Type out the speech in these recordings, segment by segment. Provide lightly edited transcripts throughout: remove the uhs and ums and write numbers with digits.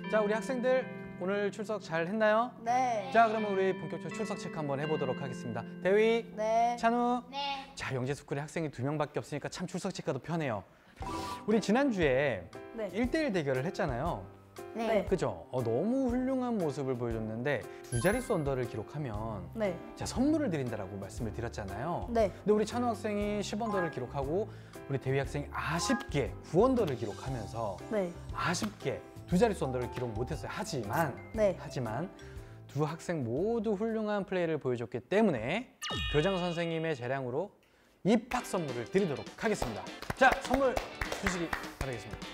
자, 우리 학생들 오늘 출석 잘 했나요? 네. 자, 그러면 우리 본격적으로 출석 체크 한번 해보도록 하겠습니다. 대휘, 네. 찬우. 네. 자, 영재스쿨에 학생이 2명밖에 없으니까 참 출석 체크가 더 편해요. 우리 지난주에 네. 1대1 대결을 했잖아요. 네. 그죠? 너무 훌륭한 모습을 보여줬는데 두 자릿수 언더를 기록하면 네. 제가 선물을 드린다라고 말씀을 드렸잖아요. 네. 근데 우리 찬우 학생이 10언더를 기록하고 우리 대휘 학생이 아쉽게 9언더를 기록하면서 네. 아쉽게 두 자릿수 언더를 기록 못했어요. 하지만 두 학생 모두 훌륭한 플레이를 보여줬기 때문에 교장 선생님의 재량으로 입학 선물을 드리도록 하겠습니다. 자, 선물 주시기 바라겠습니다.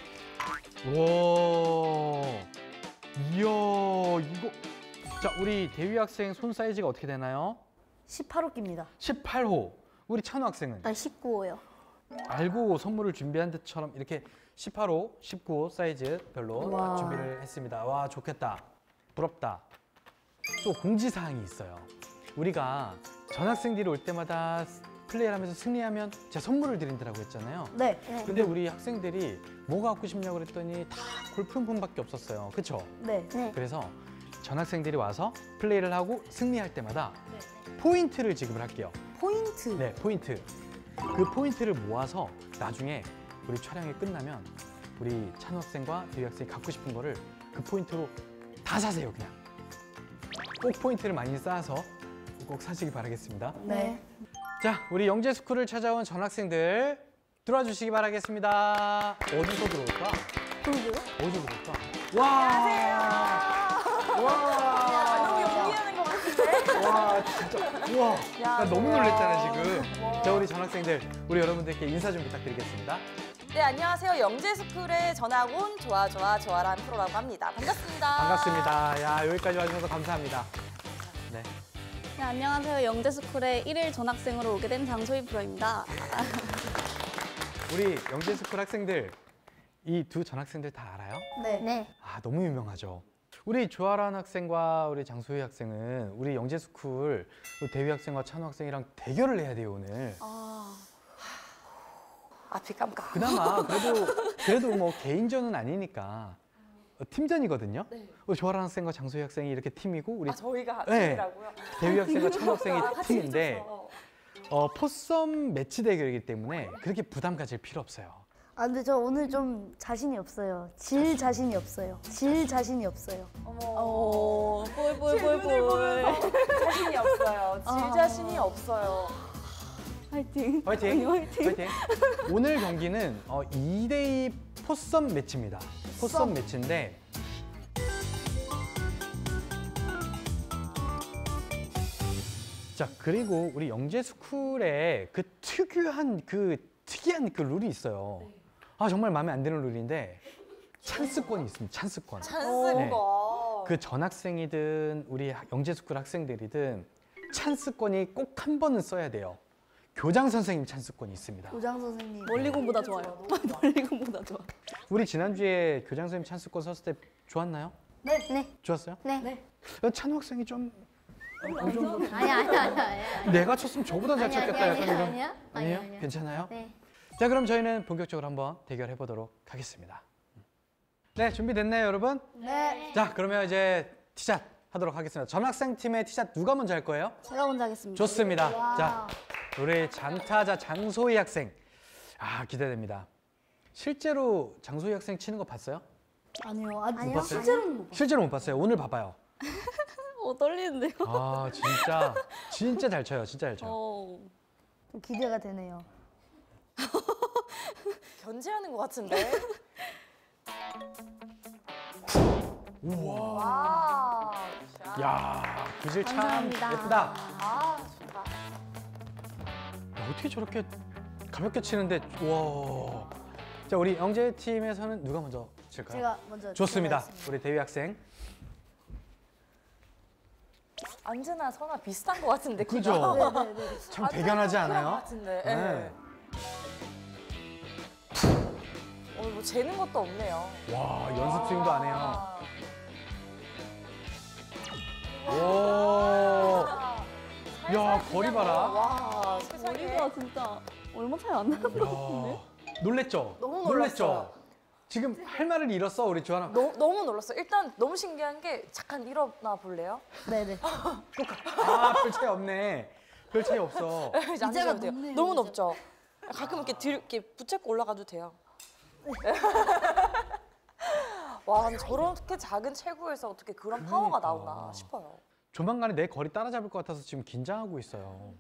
우와, 이야, 이거. 자, 우리 대휘 학생 손 사이즈가 어떻게 되나요? 18호끼입니다. 18호. 우리 찬우 학생은? 19호요. 알고 선물을 준비한 듯처럼 이렇게 18호, 19호 사이즈별로 와. 준비를 했습니다. 와, 좋겠다. 부럽다. 또 공지사항이 있어요. 우리가 전학생들이 올 때마다 플레이를 하면서 승리하면 제가 선물을 드린다고 했잖아요. 네. 근데 우리 학생들이 뭐가 갖고 싶냐고 그랬더니 다 골프용품밖에 없었어요. 그쵸? 네. 네. 그래서 전학생들이 와서 플레이를 하고 승리할 때마다 포인트를 지급을 할게요. 포인트. 네, 포인트. 그 포인트를 모아서 나중에 우리 촬영이 끝나면 우리 찬우 학생과 대휘 학생이 갖고 싶은 거를 그 포인트로 다 사세요, 그냥. 꼭 포인트를 많이 쌓아서 꼭 사시기 바라겠습니다. 네. 자, 우리 영재스쿨을 찾아온 전학생들 들어와 주시기 바라겠습니다. 어디서 들어올까? 그러게요. 어디서 들어올까? 와! 안녕하세요. 와! 너무 연기하는 것 같은데? 와, 진짜. 우와. 나 너무 놀랬잖아, 지금. 자, 우리 전학생들, 우리 여러분들께 인사 좀 부탁드리겠습니다. 네, 안녕하세요. 영재스쿨에 전학 온 좋아라는 프로라고 합니다. 반갑습니다. 반갑습니다. 야, 여기까지 와주셔서 감사합니다. 네. 네, 안녕하세요. 영재스쿨에 1일 전학생으로 오게 된 장소희 프로입니다. 우리 영재스쿨 학생들, 이 두 전학생들 다 알아요? 네. 네. 아, 너무 유명하죠. 우리 조아란 학생과 우리 장소희 학생은 우리 영재스쿨 대휘 학생과 찬우 학생이랑 대결을 해야 돼요, 오늘. 앞이 깜깜. 그나마 그래도 뭐 개인전은 아니니까 팀전이거든요. 네. 조아란 학생과 장소희 학생이 이렇게 팀이고 우리 저희가 네. 팀이라고요? 대휘 학생과 찬우 학생이 같이 팀인데 있어서. 포썸 매치 대결이기 때문에 그렇게 부담 가질 필요 없어요. 아, 근데 저 오늘 좀 자신이 없어요. 질 자신이 없어요. 질 자신이 없어요. 어머. 볼. 자신이 없어요. 질 자신이 없어요. 화이팅. 화이팅! 화이팅. 화이팅! 오늘 경기는 2대2 포썸 매치입니다. 포썸 매치인데 자, 그리고 우리 영재스쿨에 그 특이한 그 룰이 있어요. 아, 정말 마음에 안 드는 룰인데 찬스권이 있습니다. 찬스권. 찬스권. 그 전학생이든 우리 영재스쿨 학생들이든 찬스권이 꼭 한 번은 써야 돼요. 교장 선생님 찬스권이 있습니다. 교장 선생님. 멀리 공보다 좋아요. 멀리 공보다 좋아. 우리 지난주에 교장 선생님 찬스권 썼을 때 좋았나요? 네. 네. 좋았어요? 네. 찬우 학생이 좀 아니야. 내가 쳤으면 저보다 잘 쳤겠다 약간 이런. 아니야. 아니에요? 괜찮아요? 네. 자, 그럼 저희는 본격적으로 한번 대결해 보도록 하겠습니다. 네, 준비됐나요, 여러분? 네. 자, 그러면 이제 티샷 하도록 하겠습니다. 전학생 팀의 티샷 누가 먼저 할 거예요? 제가 먼저 하겠습니다. 좋습니다. 자, 우리 장타자 장소희 학생. 아, 기대됩니다. 실제로 장소희 학생 치는 거 봤어요? 아니요. 아니요. 실제로는 못 봤어요. 실제로 못 봤어요. 오늘 봐봐요. 떨리는데요. 아, 진짜 잘 쳐요. 진짜 잘 쳐요. 좀 기대가 되네요. 견제하는 것 같은데. 우와. 와. 야, 구질 참 감사합니다. 예쁘다. 아, 좋다. 야, 어떻게 저렇게 가볍게 치는데, 와. 자, 우리 영재 팀에서는 누가 먼저 칠까요? 제가 먼저. 좋습니다. 들어가겠습니다. 우리 대휘 학생. 안재나 선아 비슷한 것 같은데. 그죠? 키가. 네네네. 참 대견하지 그런 것 않아요? 같은데. 네. 네. 뭐 재는 것도 없네요. 와, 연습 스윙도 안 해요. 아. 오. 야, 거리 봐라. 와, 세상에. 머리가 진짜 얼마 차이 안 나는 것 같은데? 야, 놀랬죠? 너무 놀랬죠? 놀랐어요. 지금 할 말을 잃었어 우리 주하나. 너무 놀랐어요. 일단 너무 신기한 게 잠깐 일어나 볼래요? 네네. 아, 별 차이 없네. 별 차이 없어. 이제 안 의자가 돼요. 높네요, 너무 의자. 높죠? 가끔 이렇게 붙잡고 올라가도 돼요. 와, 근데 저렇게 작은 체구에서 어떻게 그런 파워가 그러니까. 나오나 싶어요. 조만간에 내 거리 따라잡을 것 같아서 지금 긴장하고 있어요.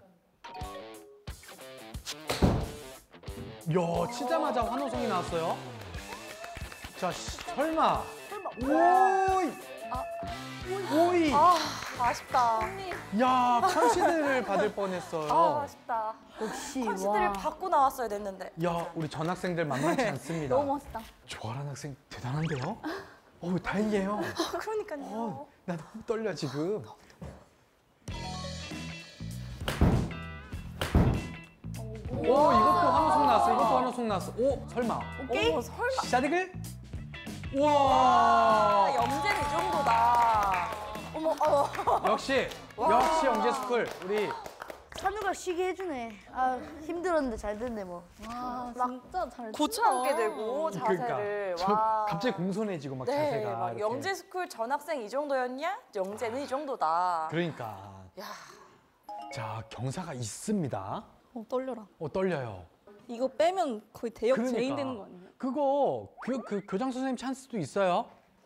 이야, 치자마자 환호성이 나왔어요. 자, 설마. 오이. 오이. 아, 아쉽다. 야, 컨시드를 받을 뻔했어요. 아, 아쉽다. 역시 컨시드를 와. 받고 나왔어야 됐는데. 야, 우리 전학생들 만만치 않습니다. 너무 멋있다. 조아란 학생 대단한데요? 다행이에요. 그러니까요. 나 너무 떨려 지금. 오, 이것도 환호성 나왔어. 이것도 환호성 나왔어. 오, 설마. 오케이. 설마. 샤디글? 아, 우와. 영재는 이 정도다. 어머, 역시 영재스쿨 우리 찬우가 쉬게 해주네. 아 힘들었는데 잘 됐네 뭐. 와, 진짜 잘 고쳐앉게 되고 자세를. 저 와. 갑자기 공손해지고 막 네, 자세가 막 이렇게. 영재 스쿨 전학생 이 정도였냐? 영재는 이 정도다. 그러니까. 야, 자, 경사가 있습니다. 떨려라. 떨려요. 이거 빼면 거의 대역 그러니까. 죄인 되는 거 아니에요? 그거 그 교장 선생님 찬스도 있어요.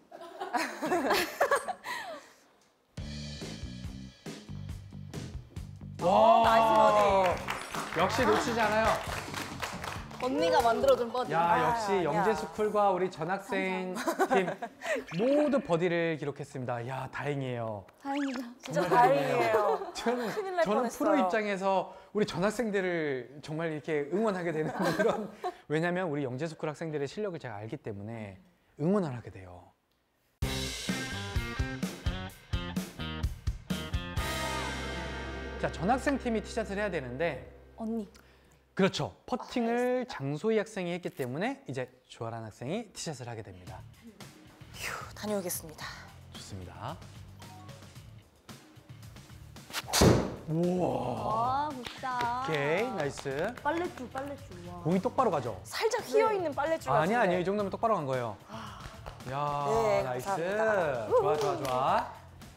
나이스 역시 놓치지 않아요. 언니가 만들어준 버디. 야, 역시 아니야. 영재스쿨과 우리 전학생 팀 모두 버디를 기록했습니다. 야, 다행이에요. 다행이다. 진짜 정말 다행이에요. 저는 큰일 날 프로 뻔했어요. 입장에서 우리 전학생들을 정말 이렇게 응원하게 되는 그런 왜냐면 우리 영재스쿨 학생들의 실력을 제가 알기 때문에 응원을 하게 돼요. 자, 전학생 팀이 티샷을 해야 되는데 언니. 그렇죠. 퍼팅을 장소희 학생이 했기 때문에 이제 조아란 학생이 티샷을 하게 됩니다. 휴, 다녀오겠습니다. 좋습니다. 우와. 와, 굿다. 오케이, 나이스. 빨래줄. 와. 공이 똑바로 가죠? 살짝 휘어있는 빨래줄 같은데. 아니야, 이 정도면 똑바로 간 거예요. 야, 네, 나이스. 감사합니다. 좋아.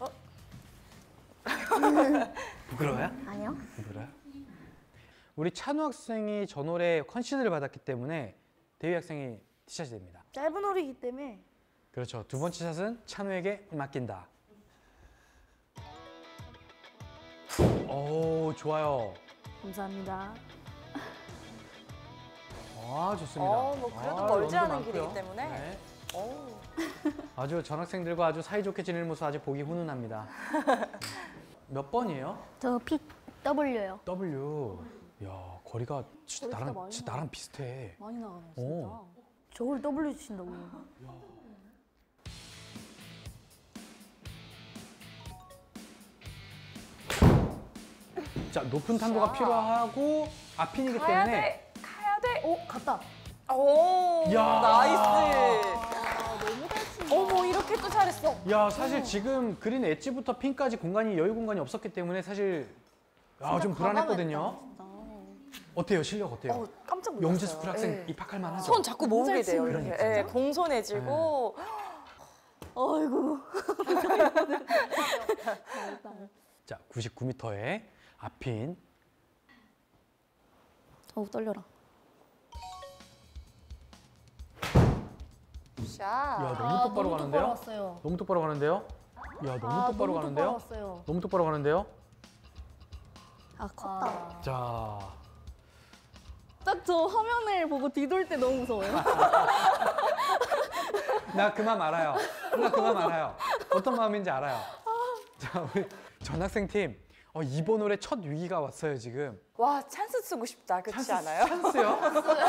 부끄러워요? 아니요. 부끄러워요? 우리 찬우 학생이 전홀에 컨시드를 받았기 때문에 대휘 학생이 티샷이 됩니다. 짧은 홀이기 때문에. 그렇죠. 두 번째 샷은 찬우에게 맡긴다. 오, 좋아요. 감사합니다. 아, 좋습니다. 뭐 그래도 아, 멀지 런도 않은 길이기 많고요. 때문에. 네. 어우. 아주 전학생들과 아주 사이좋게 지내는 모습 아주 보기 훈훈합니다. 몇 번이에요? 저 PW요. W. 야, 거리가 진짜 거리 진짜 나랑 많이 진짜 나랑 비슷해. 많이 나가네, 진짜. 오. 저걸 W 치신다고. 자, 높은 탄도가 자. 필요하고 앞핀이기 가야 때문에 돼. 가야 돼. 오 갔다. 오, 야. 나이스. 아, 너무 잘 친다. 어머, 이렇게 또 잘했어. 야, 사실 지금 그린 엣지부터 핀까지 공간이 여유 공간이 없었기 때문에 사실 좀 불안했거든요. 과감했다, 진짜. 어때요? 실력 어때요? 깜짝 놀랐어요. 영재스쿨 학생 예. 입학할 만하죠? 손 자꾸 모으게 너무 잘 돼요. 치네. 이렇게. 그러니까. 예, 공손해지고. 어이구. 자, 99m의 앞핀. 어우, 떨려라. 샷. 야, 너무 똑바로 가는데요? 왔어요. 너무 똑바로 가는데요? 야, 너무 똑바로 가는데요? 왔어요. 너무 똑바로 가는데요? 아, 컸다. 자, 딱 저 화면을 보고 뒤돌 때 너무 무서워요. 나 그 마음 알아요. 나 그 마음 알아요. 어떤 마음인지 알아요. 자, 우리 전학생 팀. 이번 홀에 첫 위기가 왔어요, 지금. 와, 찬스 쓰고 싶다. 그렇지 않아요? 찬스요?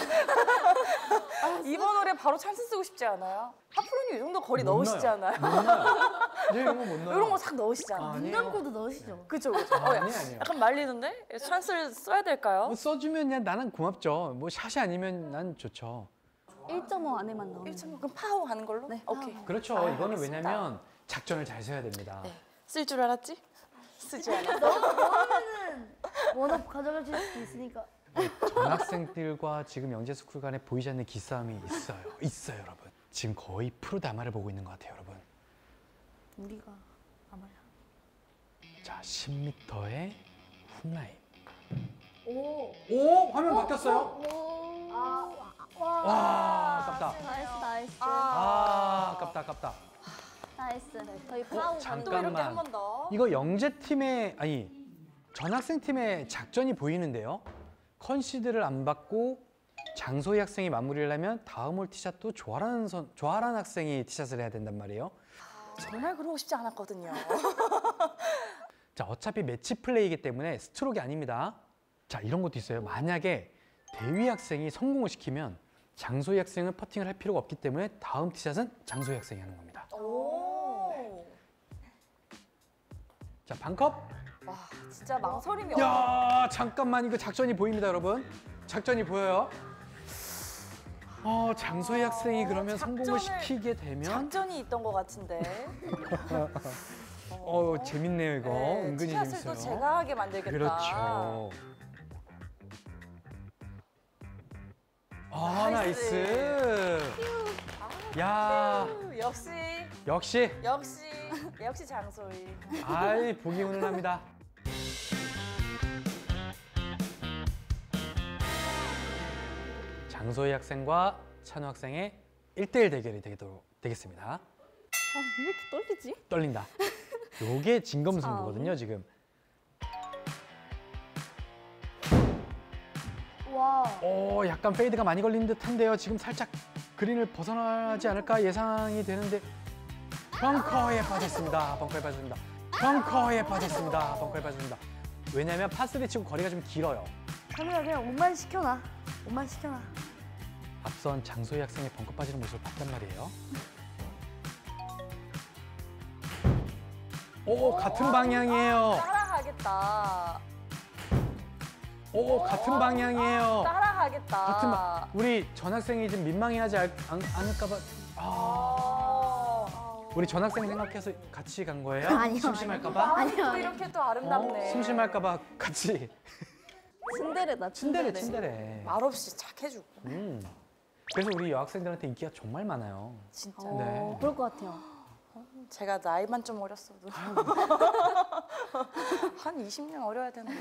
이번 홀에 바로 찬스 쓰고 싶지 않아요? 하프로님 이 정도 거리 못 넣으시지 넣어요. 않아요? 못 넣어요. 이제 이런 거 못 넣어요. 이런 거 싹 넣으시잖아요. 아, 눈 아니에요. 감고도 넣으시죠. 그죠, 그죠. 아니에요. 약간 말리는데? 찬스를 써야 될까요? 뭐 써주면 그냥 나는 고맙죠. 뭐 샷이 아니면 난 좋죠. 1.5 안에만 나오는. 1점 그럼 파하고 가는 걸로? 네, 오케이. 그렇죠. 아, 이거는 알겠습니다. 왜냐면 작전을 잘 세워야 됩니다. 네. 쓸 줄 알았지? 쓰지 않았어. 넣으면은 원업 가져가실 수도 있으니까. 전학생들과 지금 영재스쿨 간에 보이지 않는 기싸움이 있어요. 있어요, 여러분. 지금 거의 프로 다마를 보고 있는 것 같아요, 여러분. 우리가 아마야. 자, 10m의 훅라인. 오. 화면 바뀌었어요. 와, 아깝다. 나이스. 아깝다. 나이스. 저희 파우 또 잠깐만. 이렇게 한 번 더. 이거 영재팀의, 아니, 전학생팀의 작전이 보이는데요. 컨시드를 안 받고 장소희 학생이 마무리를 하면 다음 홀 티샷도 조아란 학생이 티샷을 해야 된단 말이에요. 정말 그러고 싶지 않았거든요. 자, 어차피 매치 플레이이기 때문에 스트로크가 아닙니다. 자, 이런 것도 있어요. 만약에 대위 학생이 성공을 시키면 장소희 학생은 퍼팅을 할 필요가 없기 때문에 다음 티샷은 장소희 학생이 하는 겁니다. 오. 자, 반컵. 와, 진짜 망설임이 없네. 야, 잠깐만, 이거 작전이 보입니다, 여러분. 작전이 보여요. 장소희 학생이 그러면 성공을 시키게 되면 작전이 있던 것 같은데. 재밌네요, 이거. 네, 은근히 티샷을 재밌어요. 또 제가 하게 만들겠다. 그렇죠. 나이스. 나이스. 야, 역시 장소희. 아이, 보기 훈훈합니다. 장소희 학생과 찬우 학생의 1대1 대결이 되겠습니다. 왜 이렇게 떨리지? 떨린다. 요게 진검승부거든요, 지금. 와. 약간 페이드가 많이 걸린 듯한데요. 지금 살짝 그린을 벗어나지 않을까 예상이 되는데 벙커에 빠졌습니다. 벙커에 빠졌습니다. 왜냐면 파3 치고 거리가 좀 길어요. 찬우야 그냥 옷만 시켜놔. 앞선 장소희 학생의 벙커 빠지는 모습을 봤단 말이에요. 같은 방향이에요. 따라가겠다. 같은 방향이에요. 따라가겠다. 우리 전학생이 좀 민망해하지 않을까 봐. 우리 전학생 생각해서 같이 간 거예요? 아니요. 심심할까 봐? 또 이렇게 또 아름답네. 심심할까 봐 같이. 츤데레다. 친데레. 말없이 착 해주고. 그래서 우리 여학생들한테 인기가 정말 많아요. 진짜. 네. 그럴 것 같아요. 제가 나이만 좀 어렸어도. 한 20년 어려야 되나.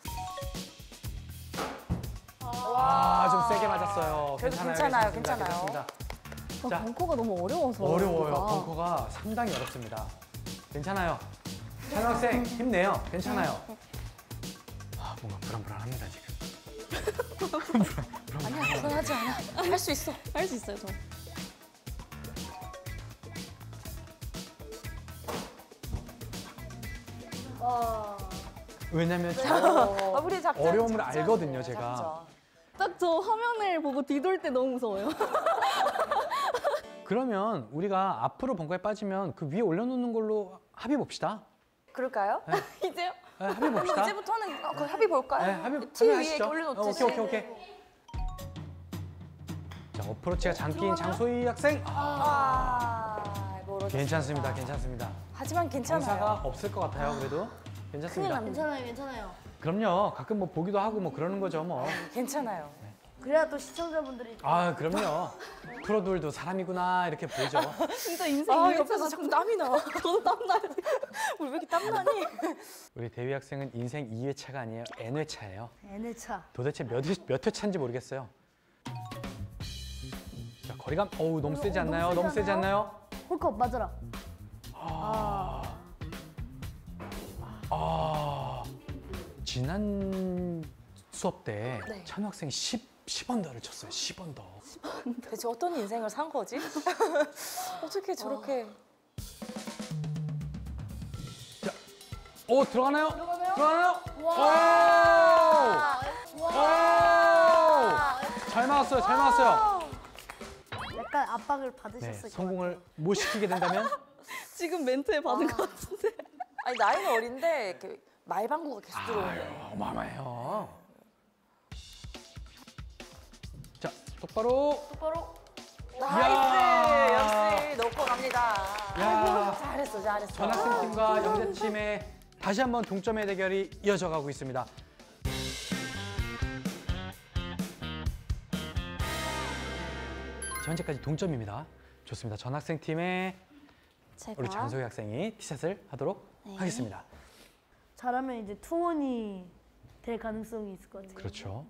좀 세게 맞았어요. 그래도 괜찮아요. 괜찮아요. 자, 벙커가 너무 어려워서. 어려워요. 여기가. 벙커가 상당히 어렵습니다. 괜찮아요. 찬우 학생 힘내요. 괜찮아요. 뭔가 불안불안합니다 지금. 아니야, 불안하지 않아. 할 수 있어. 할 수 있어요, 저. 왜냐면 우리 작전. 어려움을 알거든요, 제가. 작전. 딱 저 화면을 보고 뒤돌 때 너무 무서워요. 그러면 우리가 앞으로 벙커에 빠지면 그 위에 올려놓는 걸로 합의 봅시다. 그럴까요? 이제요? 네, 합의 봅시다. 이제부터는 그 합의 볼까요? 네, 합의 티 위에 합의하시죠. 올려놓듯이. 오케이. 자, 어프로치가 장기인 장소희 학생. 멀어졌습니다. 괜찮습니다. 하지만 정사가 괜찮아요. 없을 것 같아요. 그래도 괜찮습니다. 괜찮아요. 그럼요. 가끔 뭐 보기도 하고 뭐 그러는 거죠, 뭐. 괜찮아요. 그래야 또 시청자분들이 그럼요. 프로들도 사람이구나 이렇게 보죠. 진짜 인생 옆에서 자꾸 땀이 나. 저도 땀나요. 우리 왜 이렇게 땀나니? 우리 대위 학생은 인생 2회차가 아니에요. N회차예요. N회차. 도대체 몇 회차인지 모르겠어요. 자, 거리감. 너무 세지 않나요? 너무 세지 않나요? 홀컵 맞아라. 지난 수업 때 네. 찬우 학생이 10언더를 쳤어요. 10언더. 대체 어떤 인생을 산 거지? 어떻게 저렇게. 들어가나요? 잘 맞았어요. 약간 압박을 네, 받으셨을 성공을 못 시키게 된다면 지금 멘트에 받은 것 같은데. 아니, 나이는 어린데 이렇게 말방구가 계속 들어오네. 어마어마해요. 자, 똑바로. 나이스! 역시 넣고 갑니다. 야. 잘했어. 전학생팀과 영재팀의 다시 한번 동점의 대결이 이어져 가고 있습니다. 현재까지 동점입니다. 좋습니다. 전학생 팀의 제가 우리 장소희 학생이 티샷을 하도록 네. 하겠습니다. 잘하면 이제 투원이 될 가능성이 있을 것 같아요. 그렇죠.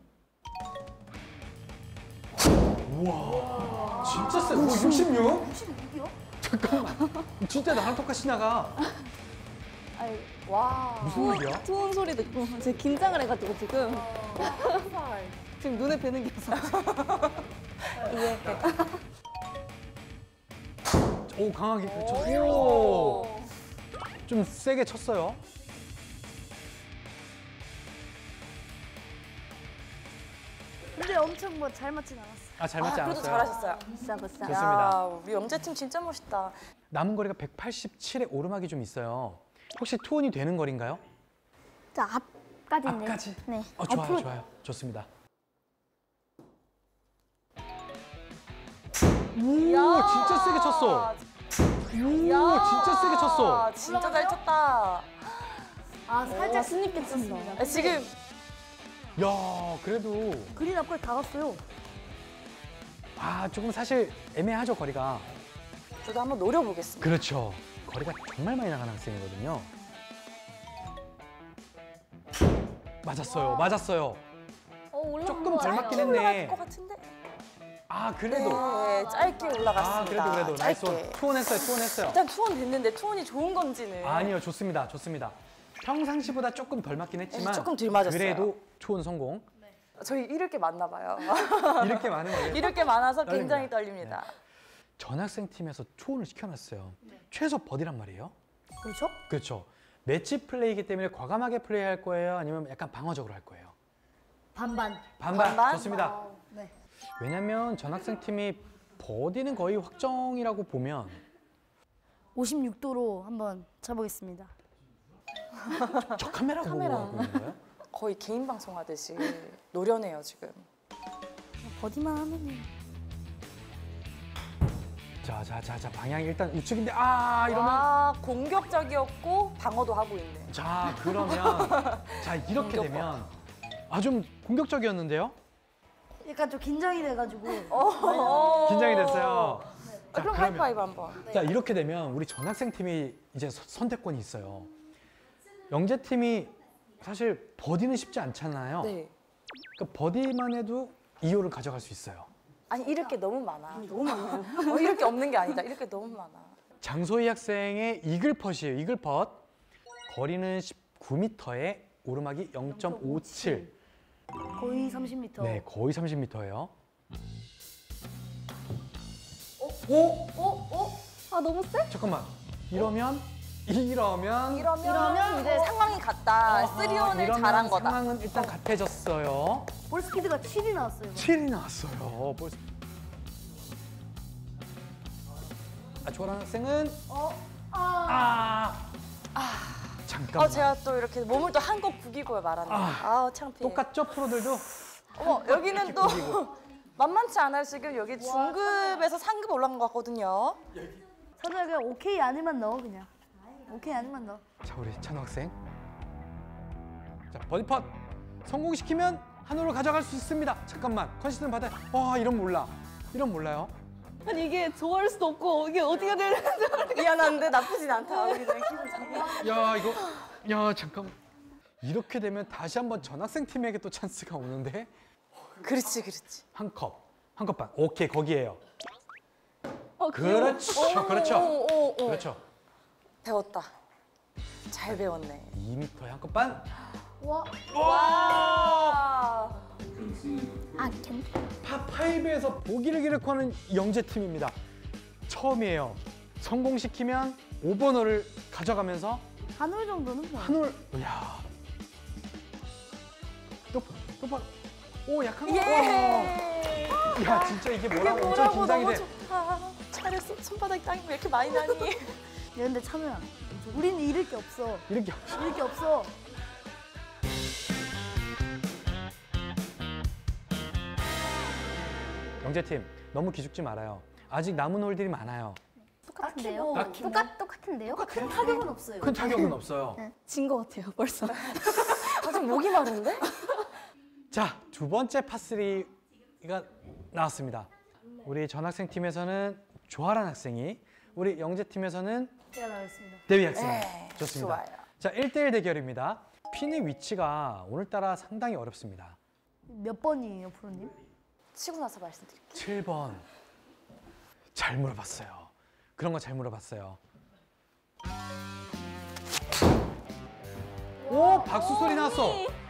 우와, 진짜 세. 66? 66이요? 잠깐만. 진짜 나랑 똑같이 나가. 아유, 와. 무슨 일이야? 투혼 소리 듣고 제가 긴장을 해가지고 지금 지금 눈에 뵈는 게 없어. 이게 오, 강하게 쳤어. 오. 좀 세게 쳤어요. 근데 엄청 뭐 잘 맞진 않았어. 아, 잘 맞지 그래도 않았어요. 잘하셨어요. 비싸 비싸. 좋습니다. 야, 우리 영재팀 진짜 멋있다. 남은 거리가 187의 오르막이 좀 있어요. 혹시 투혼이 되는 거리인가요? 자, 앞까지인데. 앞까지? 네. 좋아요, 앞으로 좋아요. 좋습니다. 오, 진짜 세게 쳤어. 오, 야, 진짜 세게 쳤어. 진짜 잘 쳤다. 아, 살짝 스님 있게 쳤다. 아, 지금 야, 그래도 그린 앞까지 다 갔어요. 조금 사실 애매하죠, 거리가. 저도 한번 노려보겠습니다. 그렇죠. 거리가 정말 많이 나가는 학생이거든요. 맞았어요, 맞았어요. 올라간 조금 거 덜 아니에요? 맞긴 했네. 올라갈 것 같은데? 그래도. 네, 짧게 올라갔습니다. 그래도 나이스. 짧게. 투혼했어요, 투혼했어요. 일단 투혼 됐는데 투혼이 좋은 건지는. 아니요, 좋습니다, 좋습니다. 평상시보다 조금 덜 맞긴 했지만 조금 덜 맞았어요. 그래도 투혼 성공. 저희 이럴 게 많나 봐요. 이렇게 많은 거예요. 이럴 게 많아서 떨립니다. 굉장히 떨립니다. 전학생 팀에서 투혼을 시켜놨어요. 최소 버디란 말이에요. 그렇죠? 그렇죠. 매치 플레이이기 때문에 과감하게 플레이할 거예요? 아니면 약간 방어적으로 할 거예요? 반반. 반반. 좋습니다. 네. 왜냐면 전학생 팀이 버디는 거의 확정이라고 보면 56도로 한번 쳐보겠습니다. 저 카메라 보고 하고 있는 거예요? 거의 개인 방송 하듯이 노련해요 지금. 버디만 하면은. 자, 방향이 일단 우측인데 이러면 공격적이었고 방어도 하고 있네. 자, 그러면 자, 이렇게 되면 좀 공격적이었는데요? 약간 좀 긴장이 돼가지고. 긴장이 됐어요. 자, 그럼 그러면- 하이파이브 한번. 자, 이렇게 되면 우리 전학생 팀이 이제 선택권이 있어요. 영재 팀이 사실 버디는 쉽지 않잖아요. 네. 그러니까 버디만 해도 2호를 가져갈 수 있어요. 아니 이럴 게 너무 많아. 너무 많아요. 이럴 게 없는 게 아니다. 이럴 게 너무 많아. 장소희 학생의 이글 펫이에요. 이글 펫. 거리는 19m에 오르막이 0.57. 거의 30m. 네, 거의 30m예요. 너무 세? 잠깐만. 이러면 이러면 이제 어. 상황이 같다. 3온을 이러면 잘한 거다. 상황은 일단 같아졌어요. 볼 스피드가 7이 나왔어요. 7이 나왔어요. 조아람 학생은 잠깐만. 제가 또 이렇게 몸을 또 한껏 구기고 말하네. 창피해. 똑같죠, 프로들도? 어머, 여기는 또 구기고. 만만치 않아요. 지금 여기 중급에서 상급 올라간 것 같거든요. 선우야 그냥 오케이 안에만 넣어 그냥. 오케이 안에만 넣어. 자, 우리 찬호 학생. 자, 버디 펫 성공시키면 한 홀을 가져갈 수 있습니다. 잠깐만, 컨시드는 받아요. 이런 몰라. 이런 몰라요. 아니 이게 좋아할 수도 없고 이게 어디가 되는지 미안한데 나쁘진 않다. 우리 그냥 기분 좋게. 야, 잠깐. 이렇게 되면 다시 한번 전학생 팀에게 또 찬스가 오는데 그렇지. 한 컵 반. 오케이, 거기에요. 귀여워. 그렇죠. 오. 그렇죠. 배웠다. 잘 배웠네. 2m에 한 컵 반. 와. 파5에서 보기를 기록하는 영재 팀입니다. 처음이에요. 성공시키면 5번 홀을 가져가면서 한 홀 정도는 뭐. 한 홀. 야. 또 봐. 약한 거. 예. 야, 진짜 이게 이게 뭐라고 엄청 뭐라고 긴장이 너무 돼. 좋다. 잘했어. 손바닥 땀이 왜 이렇게 많이 나니? 야 근데 찬우야 우리는 잃을 게 없어. 이렇게. 잃을 게 없어. 영재 팀 너무 기죽지 말아요. 아직 남은 홀들이 많아요. 똑같은데요? 딱히 뭐. 똑같은데요? 큰 타격은 없어요. 큰 타격은 없어요. 진 것 같아요 벌써. 좀 목이 마른데? 자, 두 번째 파3가 나왔습니다. 우리 전학생 팀에서는 조아란 학생이, 우리 영재팀에서는 제가 나왔습니다. 대위 학생. 네, 좋습니다. 좋아요. 자, 1대1 대결입니다. 핀의 위치가 오늘따라 상당히 어렵습니다. 몇 번이에요, 프로님? 치고 나서 말씀드릴게요. 7번. 잘 물어봤어요. 그런 거 잘 물어봤어요. 오, 박수 소리 났어.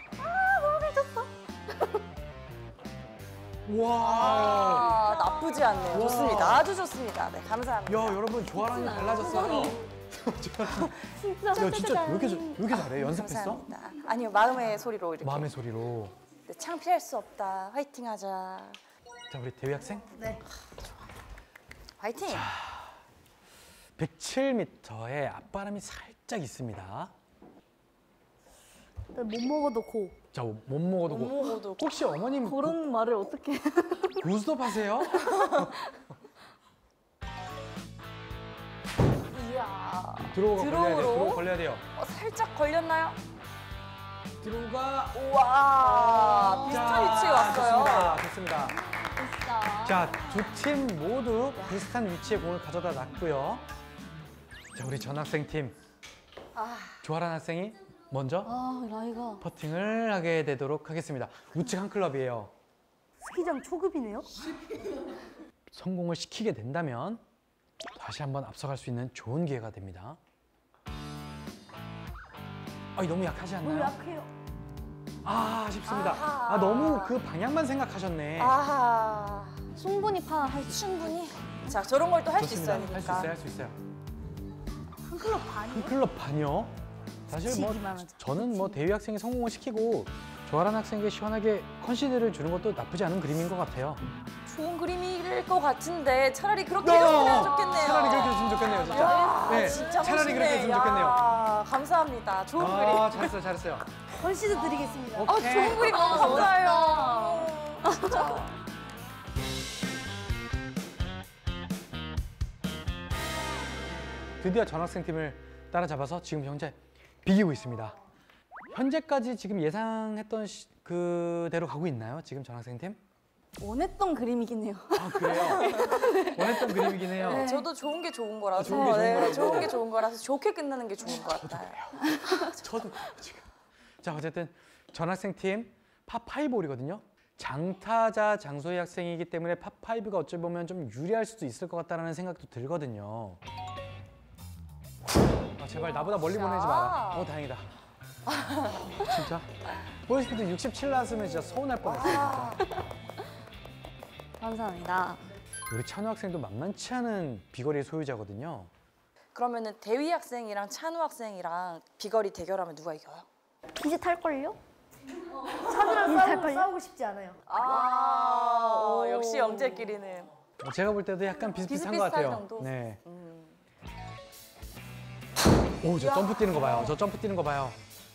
와. 나쁘지 않네요. 와. 좋습니다. 아주 좋습니다. 네, 감사합니다. 야, 여러분 조아랑이 달라졌어요. 진짜. 야, 진짜 왜 이렇게 잘해? 연습했어? 감사합니다. 아니요, 마음의 소리로 이렇게. 마음의 소리로. 네, 창피할 수 없다. 화이팅하자. 자, 우리 대위 학생. 네. 화이팅. 107m에 앞바람이 살짝 있습니다. 못 먹어도 고. 자, 못 먹어도 못 먹어도 고. 혹시 어머님 그런 말을 어떻게? 고스톱 하세요? 이야. 드로우가 걸려야 돼요. 드로우로? 드로우 걸려야 돼요. 살짝 걸렸나요? 드로우가 우와. 비슷한 위치에 왔어요. 좋습니다. 진짜. 자, 두 팀 모두 비슷한 위치에 공을 가져다 놨고요. 자, 우리 전학생 팀 아, 조아란 학생이 먼저 아, 라이가. 퍼팅을 하게 되도록 하겠습니다. 우측 한 클럽이에요. 스키장 초급이네요? 성공을 시키게 된다면 다시 한번 앞서갈 수 있는 좋은 기회가 됩니다. 너무 약하지 너무 않나요? 약해요. 아쉽습니다. 아하. 너무 그 방향만 생각하셨네. 아하. 충분히 파할 수. 충분히. 자, 저런 걸 또 할 수 좋습니다. 있어야 할 수 되니까. 있어요, 할 수 있어요. 한 클럽 반이요? 한 클럽 반요. 사실 뭐 지기만 하자. 저는 뭐 대위 학생이 성공을 시키고 조아란 학생에게 시원하게 컨시드를 주는 것도 나쁘지 않은 그림인 것 같아요. 좋은 그림일 것 같은데 차라리 그렇게 해줬으면 좋겠네요. 차라리 그렇게 했으면 좋겠네요, 진짜. 야, 네, 진짜 차라리 그렇게 멋있네. 했으면 좋겠네요. 야, 감사합니다. 좋은 그림. 잘했어요, 잘했어요. 컨시드 드리겠습니다. 오케이. 좋은 그림 너무 감사해요. 진짜. 드디어 전학생 팀을 따라잡아서 지금 현재 비기고 있습니다. 현재까지 지금 예상했던 그대로 가고 있나요? 지금 전학생 팀? 원했던 그림이긴 해요. 아, 그래요? 원했던 그림이긴 해요. 네, 저도 좋은 게 좋은 거라서. 좋은 게 좋은 거라서. 좋은 게 좋은 거라서 좋게 끝나는 게 좋은 것 같아요. 저도 지금. 자, 어쨌든 전학생 팀 파5 홀이거든요. 장타자 장소희 학생이기 때문에 파5가 어찌 보면 좀 유리할 수도 있을 것 같다는 생각도 들거든요. 제발 나보다 멀리 보내지 마라. 다행이다. 진짜? 보이스피드 67 나왔으면 진짜 서운할 뻔했어요. 진짜. 감사합니다. 우리 찬우 학생도 만만치 않은 비거리 소유자거든요. 그러면은 대위 학생이랑 찬우 학생이랑 비거리 대결하면 누가 이겨요? 이제 탈걸요? 찬우랑 싸우고 싶지 않아요. 역시 영재끼리는. 제가 볼 때도 약간 비슷비슷한 것 비슷비슷할 같아요. 정도? 네. 오, 저 점프 뛰는 거 봐요. 저 점프 뛰는 거 봐요.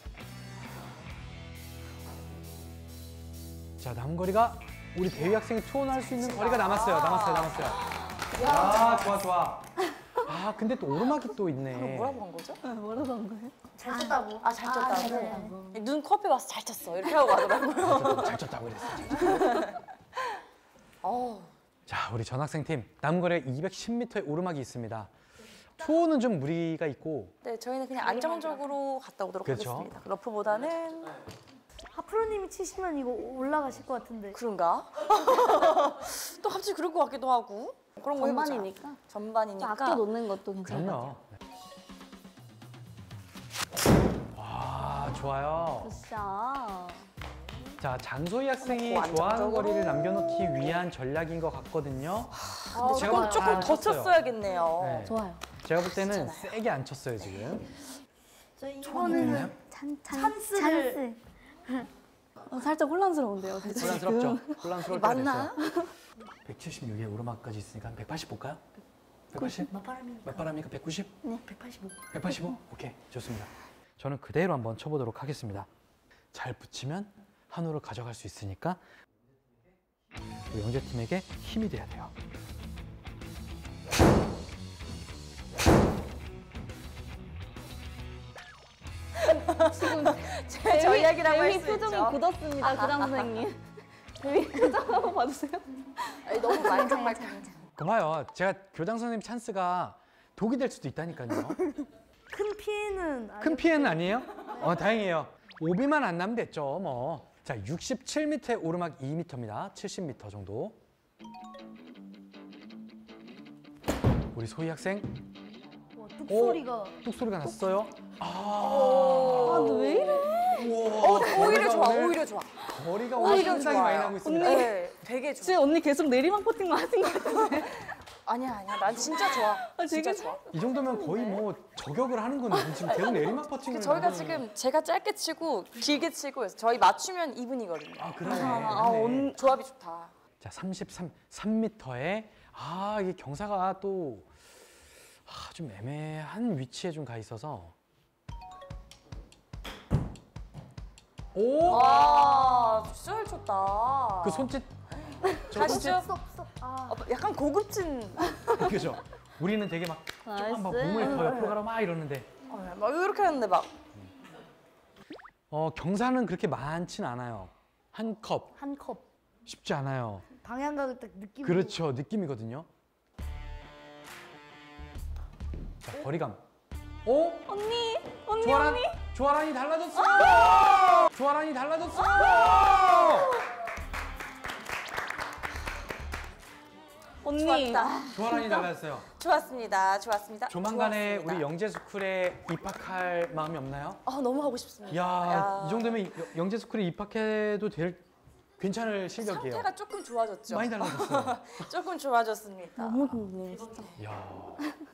자, 남은 거리가 우리 대위 학생이 투혼할 수 있는 거리가 남았어요. 남았어요. 좋아. 근데 또 오르막이 또 있네. 뭐라고 한 거죠? 뭐라고 한 거예요? 잘 쳤다고. 잘 쳤다고. 눈 코앞에 와서 잘 쳤어. 이렇게 하고 가더라고요. 잘 쳤다고 그랬어요. 자, 우리 전학생 팀 남은 거리에 210m의 오르막이 있습니다. 투혼은 좀 무리가 있고. 네, 저희는 그냥 안정적으로 갔다 오도록 그렇죠. 하겠습니다. 러프보다는 하프로님이 치시면 이거 올라가실 것 같은데. 그런가? 또 갑자기 그럴 것 같기도 하고. 그런 거 해보자. 전반이니까. 전반이니까. 아껴 놓는 것도 괜찮아요. 그럼요. 와, 좋아요. 진짜. 자, 장소희 학생이 안정적으로. 좋아하는 거리를 남겨놓기 위한 전략인 것 같거든요. 조금 더 쳤어요. 쳤어야겠네요. 네. 좋아요. 제가 볼 때는 괜찮아요. 세게 안 쳤어요, 지금. 저 이거는 찬스를. 살짝 혼란스러운데요. 지금. 혼란스럽죠? 혼란스러울 때가 맞나? 됐어요. 176에 오르막까지 있으니까 180 볼까요? 180? 몇 바람이니까 190? 네, 185. 185? 오케이, 좋습니다. 저는 그대로 한번 쳐보도록 하겠습니다. 잘 붙이면 한 홀을 가져갈 수 있으니까 우리 영재팀에게 힘이 돼야 돼요. 지금 저 이야기라고 할 대위 수 표정이 있죠. 굳었습니다, 구장 선생님. 대위 표정 한번 봐주세요. 아니, 너무 말캉말캉. 그 봐요. 제가 교장 선생님 찬스가 독이 될 수도 있다니까요. 큰 피해는 큰 피해는 아니에요? 다행이에요. 오비만 안 나면 됐죠, 뭐. 자, 67m의 오르막 2m입니다. 70m 정도. 우리 소희 학생. 와, 뚝소리가 뚝소리가 났어요. 왜 이래? 오히려 좋아, 오늘 오히려 좋아. 거리가 오늘 상당히 많이 나고 있습니다. 네, 되게 좋아. 지금 언니 계속 내리막 퍼팅만 하신 거 같은데. 아니야, 난 진짜 좋아. 진짜 되게 좋아. 이 정도면 거의 뭐 저격을 하는 건데 지금 계속 내리막 퍼팅을 저희가 하고 지금 제가 짧게 치고 길게 치고 해서 저희 맞추면 2분이거든요. 아, 그러네. 조합이 좋다. 자, 3m에 이게 경사가 또 좀 애매한 위치에 좀 가 있어서 오! 와, 진짜 잘 쳤다. 그 손짓 가시죠. 쏙쏙. 약간 고급진. 그죠? 우리는 되게 막 조금 막 몸을 더 옆으로 가라 막 이러는데 막 이렇게 하는데 막. 경사는 그렇게 많진 않아요. 한 컵 한 컵. 쉽지 않아요. 방향각을 딱 느끼고. 그렇죠, 느낌이거든요. 자, 거리감. 오? 언니 조아란, 조아란이 달라졌어요. 조아란이 달라졌어요. 언니. 좋았다. 조아란이 달라졌어요. 좋았습니다. 조만간에 좋았습니다. 우리 영재스쿨에 입학할 마음이 없나요? 너무 하고 싶습니다. 야, 이 정도면 영재스쿨에 입학해도 괜찮을 실력이에요. 상태가 조금 좋아졌죠. 많이 달라졌어요. 조금 좋아졌습니다. 너무 궁금해 진짜. 야.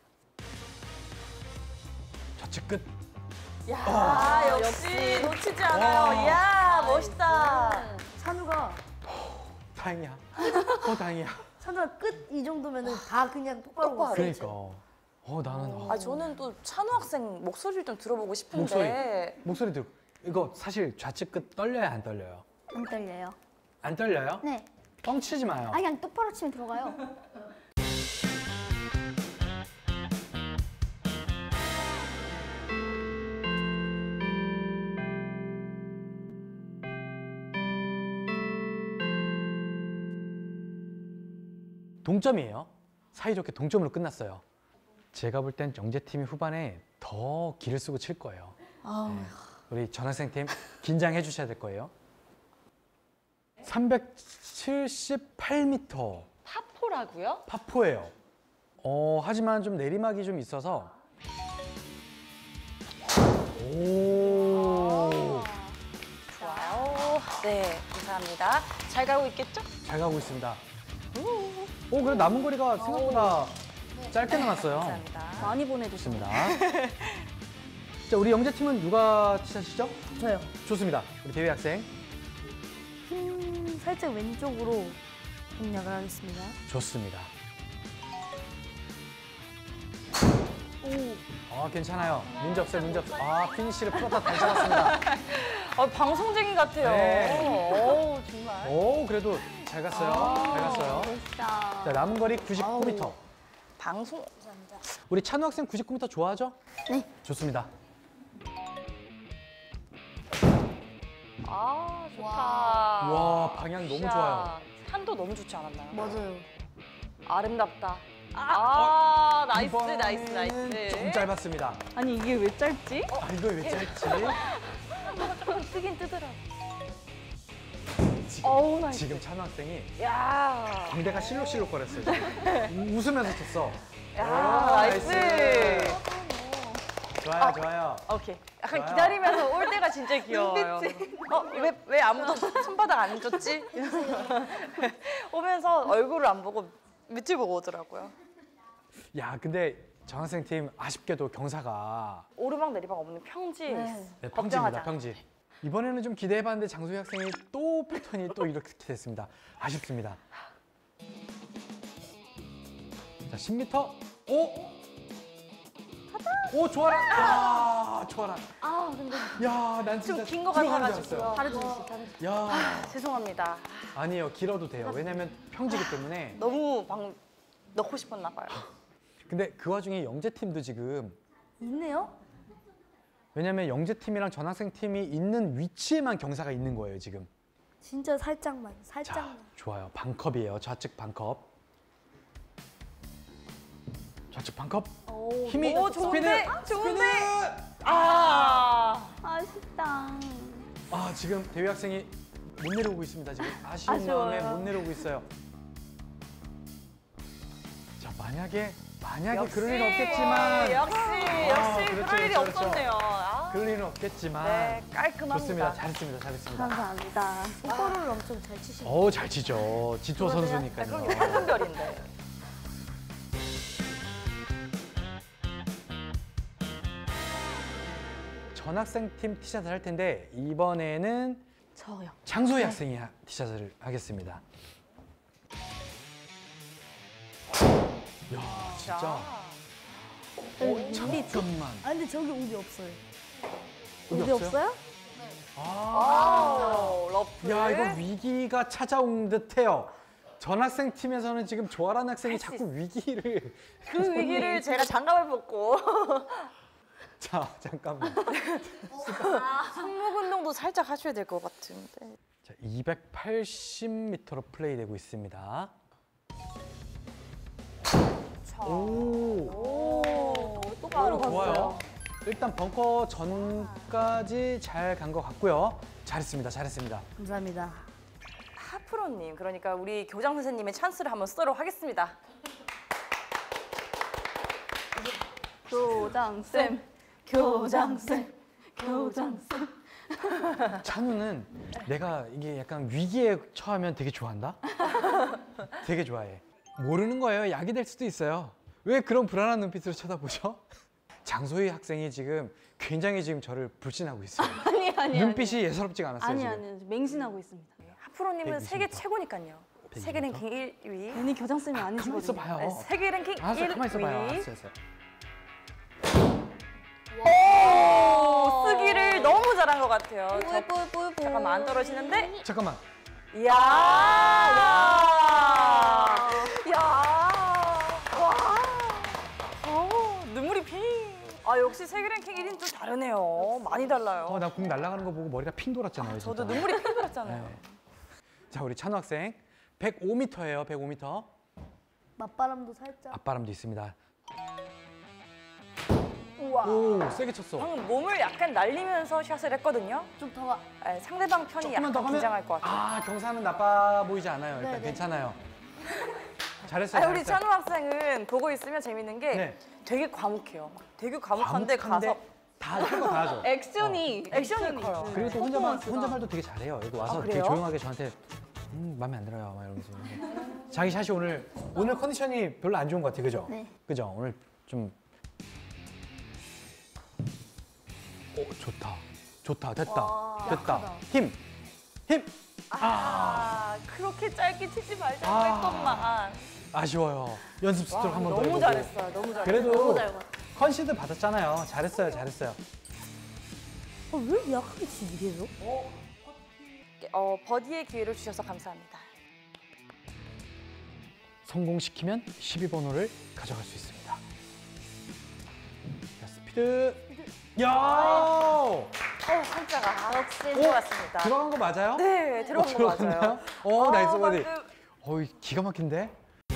좌측 끝. 야, 역시 놓치지 않아요. 이야, 멋있다. 찬우가 다행이야. 다행이야. 찬우가 끝 이 정도면은 다 그냥 똑바로 똑바로. 갔어. 그러니까. 나는 저는 또 찬우 학생 목소리를 좀 들어보고 싶은데. 목소리 듣고 이거 사실 좌측 끝 떨려요, 안 떨려요? 안 떨려요. 안 떨려요? 네. 뻥치지 마요. 아 그냥 똑바로 치면 들어가요. 동점이에요. 사이좋게 동점으로 끝났어요. 제가 볼 땐 영재팀이 후반에 더 기를 쓰고 칠 거예요. 우리 전학생 팀 긴장해 주셔야 될 거예요. 378m 파포라고요? 파포예요. 하지만 좀 내리막이 좀 있어서 오, 좋아요. 네, 감사합니다. 잘 가고 있겠죠? 잘 가고 있습니다. 그래 남은 거리가 생각보다 짧게 남았어요. 감사합니다. 많이 보내주십니다. 좋습니다. 자, 우리 영재팀은 누가 티샷이죠? 저요. 좋습니다. 우리 대휘 학생. 살짝 왼쪽으로 공략을 하겠습니다. 좋습니다. 괜찮아요. 문제 없어요, 문제 없어요. 피니쉬를 풀었다 다시 잡았습니다. 방송쟁이 같아요. 네. 정말. 그래도 잘 갔어요. 잘 갔어요. 멋있다. 자, 남은 거리 99m. 방송. 우리 찬우 학생 99m 좋아하죠? 네. 좋습니다. 좋다. 와, 방향 너무 좋아요. 산도 너무 좋지 않았나요? 맞아요. 아름답다. 나이스, 이번에는 나이스, 나이스. 좀 짧았습니다. 아니 이게 왜 짧지? 이거 왜 짧지? 뜨긴 뜨더라. 지금 찬우 학생이 야, 광대가 실룩실룩 거렸어요. 지금. 웃으면서 쳤어. 나이스. 좋아요, 좋아요. 오케이. 약간 좋아요. 기다리면서 올 때가 진짜 귀여워요. 왜 아무도 손바닥 안 줬지? 오면서 얼굴을 안 보고 밑을 보고 오더라고요. 야, 근데 전학생 팀 아쉽게도 경사가 오르막 내리막 없는 평지. 평지입니다, 걱정하자. 평지. 이번에는 좀 기대해봤는데 장소희 학생이 또 패턴이 또 이렇게 됐습니다. 아쉽습니다. 자, 10m. 오, 좋아라. 좋아라. 근데 야, 난 진짜 긴 거 들어가는 줄 같아가지고요. 알았어요. 다르듯이. 야, 죄송합니다. 아니에요. 길어도 돼요. 왜냐면 평지기 때문에. 너무 넣고 싶었나 봐요. 근데 그 와중에 영재팀도 지금 있네요? 왜냐면 영재팀이랑 전학생 팀이 있는 위치에만 경사가 있는 거예요, 지금. 진짜 살짝만, 자, 살짝만. 좋아요. 반컵이에요. 좌측 반컵. 좌측 반컵. 오, 힘이 오, 좋은데? 스피드. 좋은데? 스피드! 아쉽다. 아, 지금 대휘 학생이 못 내려오고 있습니다. 지금 아쉬운 아쉬워요. 마음에 못 내려오고 있어요. 자, 만약에 그럴 일은 없겠지만 역시 그렇죠, 그럴 일이 그렇죠, 없었네요. 아, 그럴 일은 없겠지만 네, 깔끔합니다. 좋습니다. 잘했습니다. 감사합니다. 속도를 엄청 잘 치시고. 어우, 잘 치죠. 지토 그럼요, 선수니까요. 한별인데. 전학생 팀 티샷을 할 텐데 이번에는 저요. 장소희 학생이 티샷을 하겠습니다. 야, 진짜. 잠깐만. 아 근데 저기 우비 없어요. 우비 없어요? 아, 러프. 야, 이거 위기가 찾아온 듯해요. 전학생 팀에서는 지금 조아란 학생이 자꾸 위기를 그 위기를 제가 장갑을 벗고 자, 잠깐만. 손목 운동도 살짝 하셔야 될 것 같은데. 자, 280m로 플레이되고 있습니다. 오, 똑바로 좋아요. 갔어요. 일단 벙커 전까지 잘 간 것 같고요. 잘했습니다. 감사합니다. 하프로님, 그러니까 우리 교장 선생님의 찬스를 한번 쓰도록 하겠습니다. 교장쌤, 교장쌤, 교장쌤. 찬우는 내가 이게 약간 위기에 처하면 되게 좋아한다? 되게 좋아해. 모르는 거예요. 약이 될 수도 있어요. 왜 그런 불안한 눈빛으로 쳐다보죠? 장소희 학생이 지금 굉장히 지금 저를 불신하고 있어요. 아니. 눈빛이 예사롭지가 않았어요. 아니, 지금. 맹신하고 있습니다. 하프로님은 120m. 세계 최고니까요. 120m. 세계 랭킹 1위. 괜히 교장쌤이 가만 아니시거든요. 있어봐요. 네, 세계 랭킹 알았어, 1위. 가만 있어봐요. 알았어요. 오, 쓰기를 너무 잘한 것 같아요. 뿌이뿌이뿌이뿌이. 잠깐만 안 떨어지는데? 잠깐만. 이야, 와, 야, 와, 눈물이 핑. 아, 역시 세계 랭킹 1위는 좀 다르네요. 많이 달라요. 나 공 날아가는 거 보고 머리가 핑 돌았잖아요. 저도 진짜. 눈물이 핑 돌았잖아요. 네. 자, 우리 찬우 학생 105m예요. 105m. 맞바람도 살짝. 앞바람도 있습니다. 우와. 오, 세게 쳤어. 방금 몸을 약간 날리면서 샷을 했거든요. 좀 더. 네, 상대방 편이 조금만 더 약간 가면 긴장할 것 같아요. 아, 경사는 나빠 보이지 않아요. 일단 네, 네. 괜찮아요. 잘했어요. 우리 찬우 학생은 보고 있으면 재밌는 게 네. 되게 과묵해요. 되게 과묵한데 가서 다 할 거 다 하죠. 액션이 액션이 커요. 그리고 또 혼자 말도 되게 잘해요. 여기 와서 아, 되게 그래요? 조용하게 저한테 마음에 안 들어요. 막 이러면서. 자기 샷이 오늘 컨디션이 별로 안 좋은 것 같아요. 그죠? 네. 그죠? 오늘 좀 좋다. 됐다. 약하다. 힘. 그렇게 짧게 치지 말자고 아. 했건만. 아쉬워요. 연습 스트로크 한번 더 너무 해보고. 잘했어요. 너무 잘했어요. 그래도 잘 봤어. 컨시드 받았잖아요. 잘했어요. 왜 약하게 치지 계속? 버디의 기회를 주셔서 감사합니다. 성공시키면 12번 홀을 가져갈 수 있습니다. 자, 스피드. 야! 한자가 역시 들어갔습니다. 들어간 거 맞아요? 네, 들어간 거 맞아요. 들어갔나요? 나이스 버디. 방금 기가 막힌데?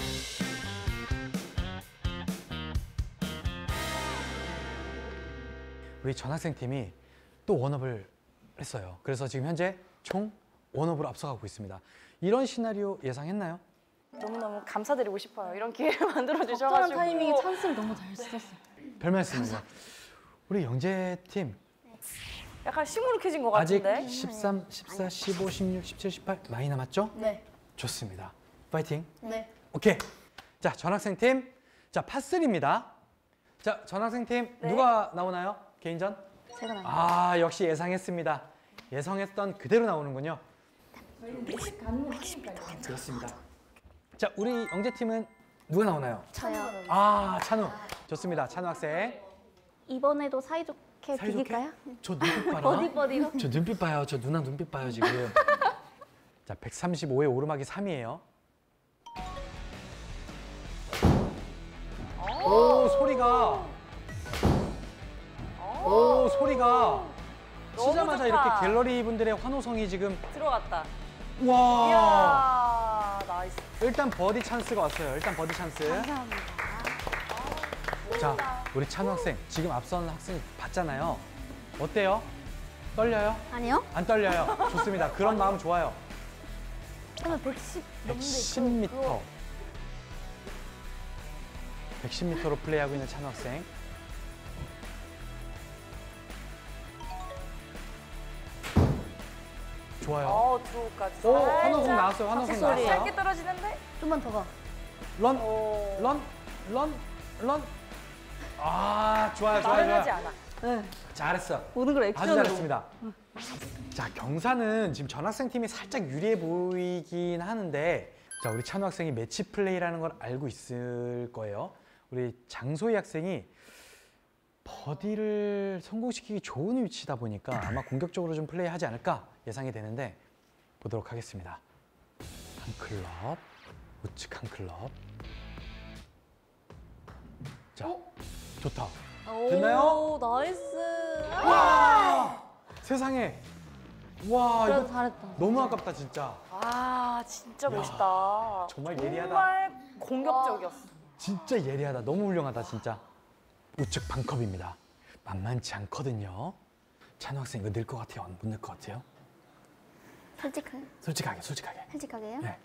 우리 전학생 팀이 또 원업을 했어요. 그래서 지금 현재 총 원업으로 앞서가고 있습니다. 이런 시나리오 예상했나요? 너무너무 감사드리고 싶어요. 이런 기회를 만들어 적절한 주셔가지고. 타이밍에 찬스를 너무 잘 썼어요. 별 말씀입니다. 우리 영재 팀 약간 시무룩해진 것 아직 같은데. 13, 14, 15, 16, 17, 18 많이 남았죠? 네. 좋습니다. 파이팅. 네. 오케이. 자, 전학생 팀. 자, 파3입니다. 자, 전학생 팀 네. 누가 나오나요? 개인전? 제가 나요. 아, 역시 예상했습니다. 예상했던 그대로 나오는군요. 그렇습니다. 자, 우리 영재 팀은 누가 나오나요? 저요. 아, 찬우. 좋습니다. 찬우 학생. 이번에도 사이좋게 사이좋게? 비길까요? 저 눈빛 봐라. 버디버디로. 저 눈빛 봐요. 저 누나 눈빛 봐요, 지금. 자, 135에 오르막이 3이에요. 오, 소리가. 오, 소리가. 너무 치자마자 좋다. 이렇게 갤러리 분들의 환호성이 지금. 들어갔다. 와. 이야, 나이스. 일단 버디 찬스가 왔어요. 일단 버디 찬스. 감사합니다. 자, 우리 찬우 학생 지금 앞선 학생이 봤잖아요. 어때요? 떨려요? 아니요? 안 떨려요. 좋습니다. 그런 마음 좋아요. 그러면 110 넘는데 110m. 110m로 플레이하고 있는 찬우 학생. 좋아요. 드로우까지. 오, 환호성 나왔어요. 환호성 소리. 나왔어요. 짧게 떨어지는데? 좀만 더 가. 런, 오. 런. 아, 좋아요, 좋아요, 나른하지 좋아요. 않아. 네. 잘했어. 모든 걸 아주 액션으로. 잘했습니다. 자, 경사는 지금 전학생 팀이 살짝 유리해 보이긴 하는데, 자, 우리 찬우 학생이 매치 플레이라는 걸 알고 있을 거예요. 우리 장소희 학생이 버디를 성공시키기 좋은 위치다 보니까 아마 공격적으로 좀 플레이하지 않을까 예상이 되는데 보도록 하겠습니다. 한 클럽, 우측 한 클럽. 자, 좋다. 됐나요? 오, 나이스. 와! 세상에. 와, 그래도 이거 잘했다. 너무 아깝다 진짜. 아, 진짜 멋있다. 정말 예리하다. 정말 공격적이었어. 진짜 예리하다. 너무 훌륭하다 진짜. 우측 반컵입니다. 만만치 않거든요. 찬우 학생 이거 늘 것 같아요? 못 늘 것 같아요? 솔직하게. 솔직하게요? 네.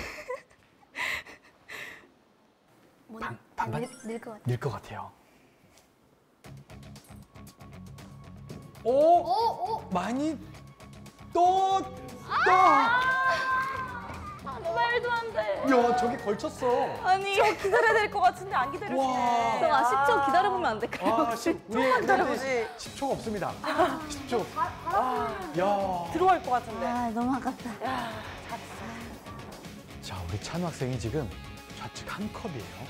늘것 같아. 늘 것 같아요. 오! 많이 또! 말도 안 돼. 야, 저기 걸쳤어. 아니, 저 기다려야 될 것 같은데 안 와. 기다려주네. 좀 10초 기다려보면 안 될까요? 아, 우리 기다려보지. 10초가 없습니다. 10초. 야. 들어갈 것 같은데. 아, 너무 아깝다. 야, 잘했어. 자, 우리 찬우 학생이 지금 좌측 한 컵이에요.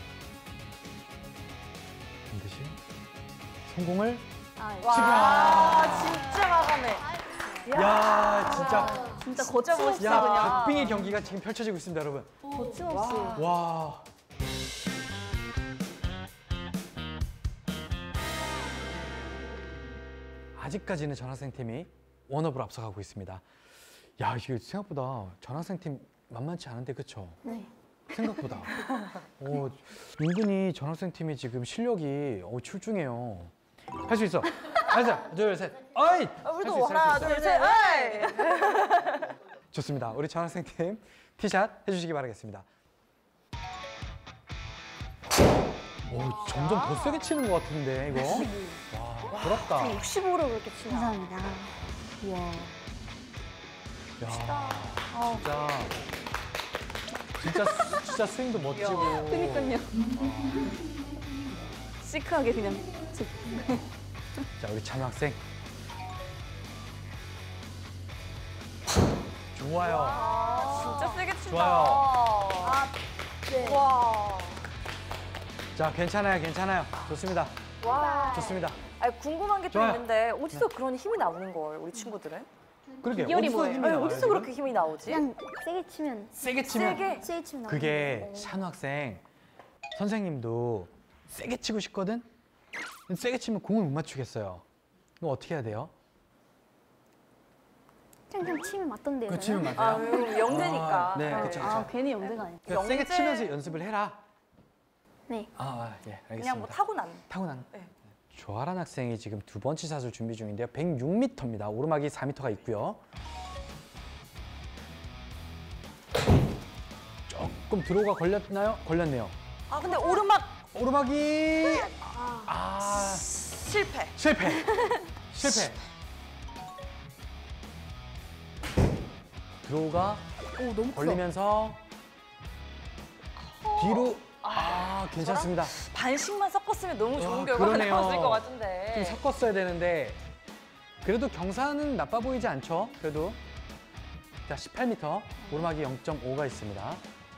반드시 성공을. 와, 진짜 마감해. 야, 진짜. 진짜 거침없이 야, 그냥. 박빙의 경기가 지금 펼쳐지고 있습니다, 여러분. 거침없이. 와. 아직까지는 전학생 팀이 원업으로 앞서가고 있습니다. 야, 이게 생각보다 전학생 팀 만만치 않은데, 그쵸? 네. 생각보다. 은근히 전학생 팀이 지금 실력이 출중해요. 할 수 있어. 하나, 둘, 셋. 어이! 우리도 하나, 둘, 셋. 에이! 좋습니다. 우리 전학생 팀 티샷 해주시기 바라겠습니다. 오, 점점 더 세게 치는 것 같은데 이거. 와, 부럽다. 65로 그렇게 치나. 감사합니다. 우와. 야, 진짜 스윙도 멋지고. 그니까요. 시크하게 그냥. 자, 우리 찬우 학생. 좋아요. 진짜 세게 친다. 좋아요. 네. 와. 자, 괜찮아요. 좋습니다. 와. 좋습니다. 아니, 궁금한 게 좀 좋아요. 있는데 어디서 그런 힘이 나오는 걸 우리 친구들은? 그러게. 비결이 어디서 뭐예요? 힘이 아니, 나와요, 어디서 지금? 그렇게 힘이 나오지? 그냥 세게 치면 세게 치면 세게. 나오는 그게 찬우 학생 선생님도 세게 치고 싶거든? 근데 세게 치면 공을 못 맞추겠어요. 그럼 어떻게 해야 돼요? 그냥 치면 맞던데요. 그 치면 저는? 맞아요? 영재니까. 네, 그쵸. 아, 괜히 영재가 아니야. 그러니까 세게 영재- 치면서 연습을 해라. 네. 예, 알겠습니다. 그냥 뭐 타고난. 타고난. 네. 조아란 학생이 지금 두 번째 샷을 준비 중인데요. 106m입니다. 오르막이 4m가 있고요. 조금 드로우가 걸렸나요? 걸렸네요. 아, 근데 오르막 오르막이 실패. 실패. 드로우가 걸리면서 뒤로 괜찮습니다. 반씩만 섞었으면 너무 좋은 와, 결과가 그러네요. 나왔을 것 좀 같은데. 섞었어야 되는데 그래도 경사는 나빠 보이지 않죠? 그래도 자 18m 오르막이 0.5가 있습니다.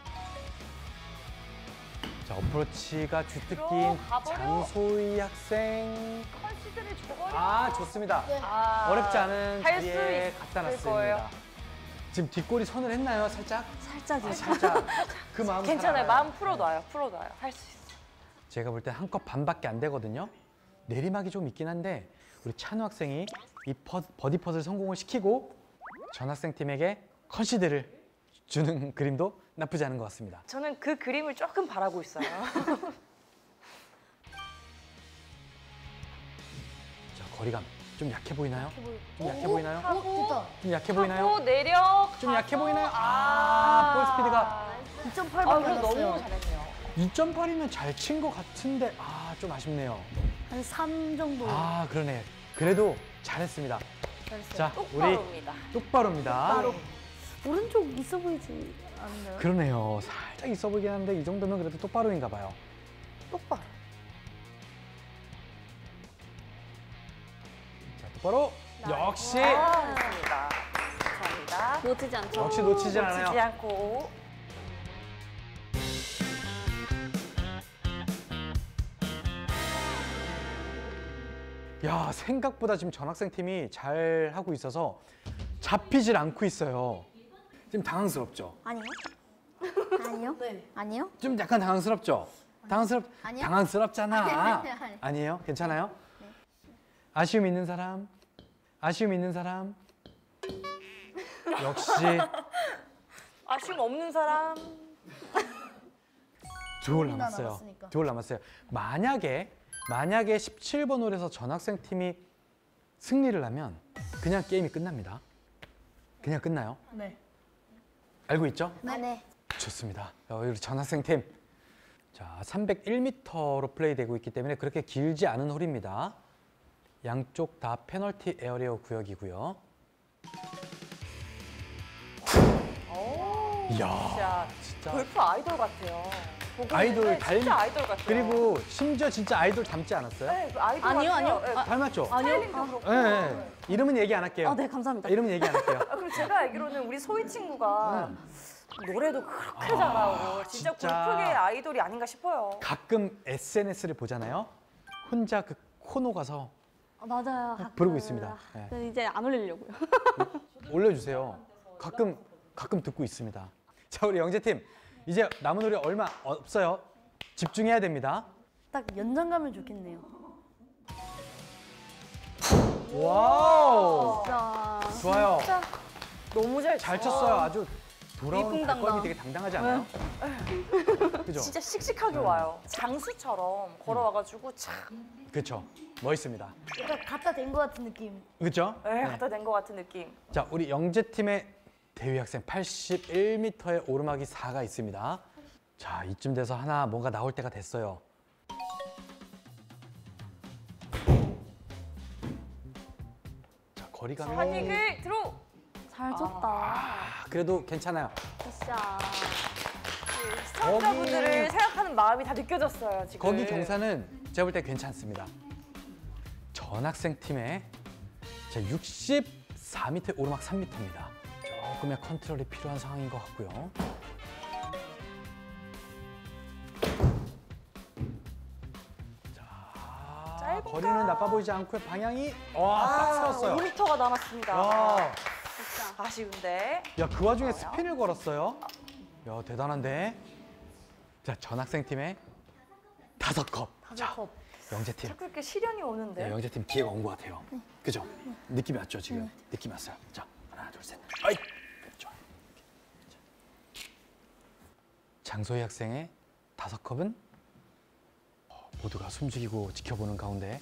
자 어프로치가 주특기인 가버려. 장소희 학생 컨시드를 줘버려. 좋습니다. 아, 어렵지 않은 할수 자리에 있을 갖다 놨습니다. 거예요. 지금 뒷골이 선을 했나요? 살짝? 살짝이요. 살짝. 그 마음 괜찮아요. 마음 풀어놔요. 할 수 있어. 제가 볼 때 한 컵 반밖에 안 되거든요. 내리막이 좀 있긴 한데 우리 찬우 학생이 이 버디 펫을 성공을 시키고 전 학생 팀에게 컨시드를 주는 그림도 나쁘지 않은 것 같습니다. 저는 그 그림을 조금 바라고 있어요. 거리감 좀 약해 보이나요? 좀 약해 보이나요? 됐다. 좀 약해 보이나요? 또 내려. 좀 약해 보이나요? 볼 스피드가 2.8밖에 아, 안 그래도 너무 났어요. 잘했네요. 2.8이면 잘 친 것 같은데 좀 아쉽네요. 한 3 정도. 그러네. 그래도 잘했습니다. 잘했어요. 자, 우리 똑바로입니다. 똑바로입니다. 오른쪽 있어 보이지 않나요? 그러네요. 살짝 있어 보이긴 한데 이 정도면 그래도 똑바로인가 봐요. 똑바로. 자, 똑바로. 역시 잘했습니다. 감사합니다. 놓치지 않죠? 역시 놓치지 않아요. 놓치지 않고. 야, 생각보다 지금 전학생 팀이 잘 하고 있어서 잡히질 않고 있어요. 지금 당황스럽죠? 아니요? 아니요? 네. 아니요? 좀 약간 당황스럽죠? 아니요. 당황스럽잖아. 아니. 아니에요? 괜찮아요? 아쉬움 있는 사람? 아쉬움 있는 사람? 역시 아쉬움 없는 사람. 두 홀 홀이나 남았어요. 남았으니까. 두 홀 남았어요. 만약에 17번 홀에서 전학생 팀이 승리를 하면 그냥 게임이 끝납니다. 그냥 끝나요. 네. 알고 있죠? 네. 좋습니다. 우리 전학생 팀. 자, 301m로 플레이되고 있기 때문에 그렇게 길지 않은 홀입니다. 양쪽 다 페널티 에어리어 구역이고요. 이야, 진짜. 골프 아이돌 같아요. 보고 아이돌 있는데 닮- 진짜 아이돌 같아요. 그리고 심지어 진짜 아이돌 닮지 않았어요? 네, 그 아이돌 아니요, 같아요. 아니요. 네, 닮았죠? 아니요. 스타일링도 그렇고. 예, 예. 이름은 얘기 안 할게요. 네, 감사합니다. 이름은 얘기 안 할게요. 그럼 제가 알기로는 우리 소희 친구가 노래도 그렇게 잘하고 진짜 진짜. 골프계 아이돌이 아닌가 싶어요. 가끔 SNS를 보잖아요. 혼자 그 코너 가서 맞아요. 가끔. 부르고 있습니다. 네. 근데 이제 안 올리려고요. 올려주세요. 가끔 듣고 있습니다. 자, 우리 영재팀 이제 남은 홀이 얼마 없어요. 집중해야 됩니다. 딱 연장 가면 좋겠네요. 와우, 자, 좋아요. 너무 잘 쳤어요. 아주 돌아오는 위풍당당. 발걸음이 되게 당당하지 않아요? 그죠? 진짜 씩씩하게 와요. 장수처럼 걸어와가지고 참 그렇죠. 멋있습니다. 약간 갖다 댄 것 같은 느낌. 그렇죠? 갖다 댄 것 같은 느낌. 자, 우리 영재팀의 대위 학생 81m의 오르막이 4가 있습니다. 자, 이쯤 돼서 하나 뭔가 나올 때가 됐어요. 자, 거리감이 한익을 들어. 잘 쳤다. 그래도 괜찮아요. 진짜. 시청자분들을 생각하는 마음이 다 느껴졌어요 지금. 거기 경사는 제가 볼 때 괜찮습니다. 전학생 팀의 64m 오르막 3m입니다. 조금의 컨트롤이 필요한 상황인 것 같고요. 자, 짧은가? 거리는 나빠 보이지 않고요. 방향이 빡 세웠어요. 5m가 남았습니다. 야, 아쉬운데. 야, 그 와중에 스핀을 걸었어요. 야, 대단한데. 자, 전학생 팀의 5컵. 자, 영재팀. 자꾸 이렇게 시련이 오는데. 네, 영재팀 기회가 온 것 같아요. 그죠? 느낌이 왔죠, 지금? 느낌이 왔어요. 자, 하나, 둘, 셋. 아이! 좋아. 자. 장소희 학생의 5컵은 모두가 숨죽이고 지켜보는 가운데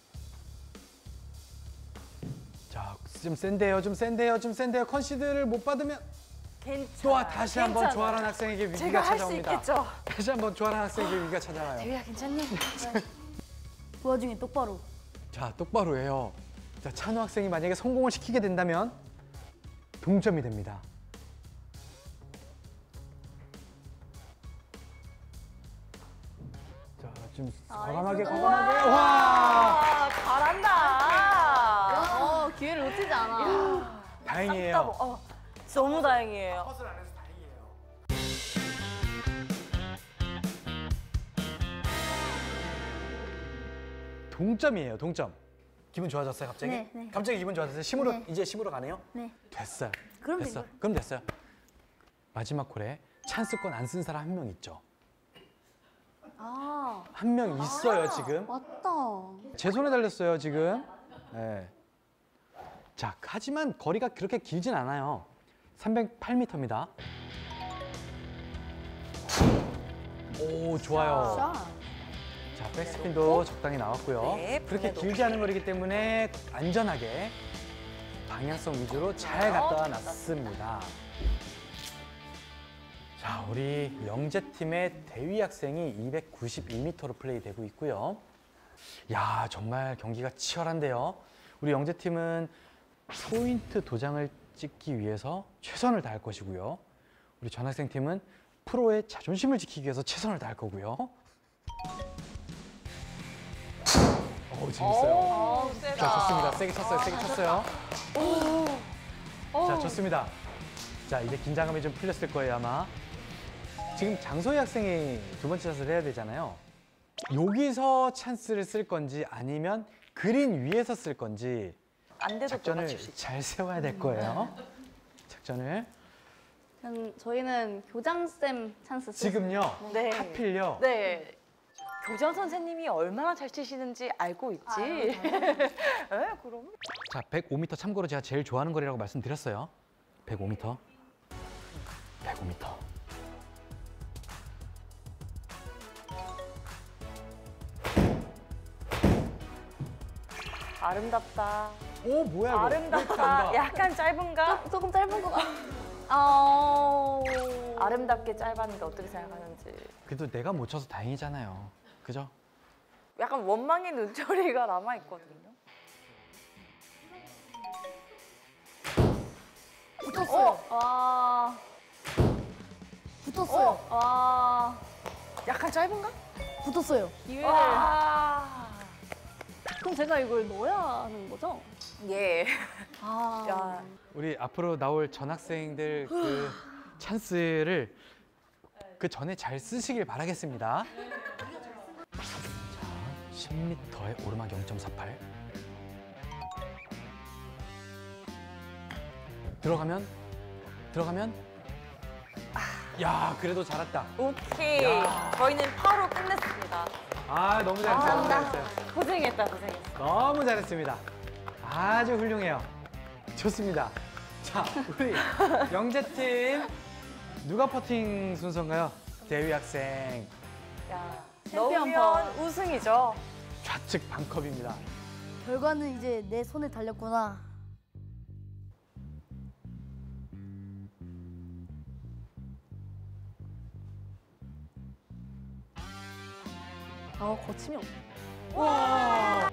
자, 좀 센데요, 좀 센데요, 좀 센데요. 컨시드를 못 받으면 또 다시 한번 조아란 학생에게 위기가 제가 할 수 찾아옵니다. 있겠죠. 다시 한번 조아란 학생에게 위기가 찾아와요. 대위야 괜찮니? 그 와중에 똑바로. 자, 똑바로 해요. 자, 찬우 학생이 만약에 성공을 시키게 된다면 동점이 됩니다. 자, 좀 과감하게 과감하게. 와! 아, 잘한다. 기회를 놓치지 않아. 다행이에요. 너무 다행이에요. 동점이에요, 동점. 기분 좋아졌어요, 갑자기? 네, 네. 갑자기 기분 좋아졌어요. 심으로 네. 이제 심으로 가네요? 네. 됐어요. 그럼 됐어. 된 그럼 됐어요. 마지막 홀에 찬스권 안 쓴 사람 한 명 있죠. 아, 한 명 있어요, 지금. 맞다. 제 손에 달렸어요, 지금. 네. 자, 하지만 거리가 그렇게 길진 않아요. 308m입니다. 오, 좋아요. 자, 백스핀도 적당히 나왔고요. 네, 그렇게 분해도. 길지 않은 거리기 때문에 안전하게 방향성 위주로 잘 갖다 놨습니다. 자, 우리 영재팀의 대위 학생이 291m로 플레이되고 있고요. 야, 정말 경기가 치열한데요. 우리 영재팀은 포인트 도장을 찍기 위해서 최선을 다할 것이고요. 우리 전학생 팀은 프로의 자존심을 지키기 위해서 최선을 다할 거고요. 재밌어요. 세다. 자, 좋습니다. 세게 쳤어요. 세게 쳤어요. 자, 좋습니다. 자, 이제 긴장감이 좀 풀렸을 거예요, 아마. 지금 장소희 학생이 두 번째 샷을 해야 되잖아요. 여기서 찬스를 쓸 건지 아니면 그린 위에서 쓸 건지 안 돼도 작전을 잘 세워야 될 거예요. 작전을. 저희는 교장쌤 찬스 쓰 지금요. 네. 하필요. 네. 교장 선생님이 얼마나 잘 치시는지 알고 있지. 네, 그럼. 자, 105m 참고로 제가 제일 좋아하는 거리라고 말씀드렸어요. 105m. 105m. 아름답다. 오, 뭐야 이거. 아름답다. 약간 짧은가? 조금 짧은 거 같아. 아름답게 짧았는데 어떻게 생각하는지. 그래도 내가 못 쳐서 다행이잖아요. 그죠? 약간 원망의 눈초리가 남아있거든요. 붙었어요. 와. 붙었어요. 와. 약간 짧은가? 붙었어요. 기회를. 와. 그럼 제가 이걸 넣어야 하는 거죠? 예. 아. 야. 우리 앞으로 나올 전학생들 그 찬스를 그 전에 잘 쓰시길 바라겠습니다. 자, 10m의 오르막 0.48. 들어가면 야, 그래도 잘했다. 오케이. 야. 저희는 파로 끝냈습니다. 아, 너무 잘했어요. 너무 잘했어요. 고생했다, 고생했어. 너무 잘했습니다. 아주 훌륭해요. 좋습니다. 자, 우리 영재팀 누가 퍼팅 순서인가요? 대위 학생 야, 챔피언 넣으면 우승이죠. 좌측 반컵입니다. 결과는 이제 내 손에 달렸구나. 거침이 없네. 와!